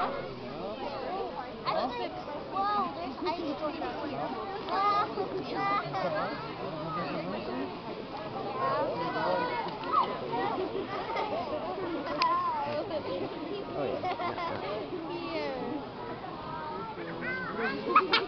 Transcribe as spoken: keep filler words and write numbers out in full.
Whoa, there's ice cream out here. Oh, yeah. Here.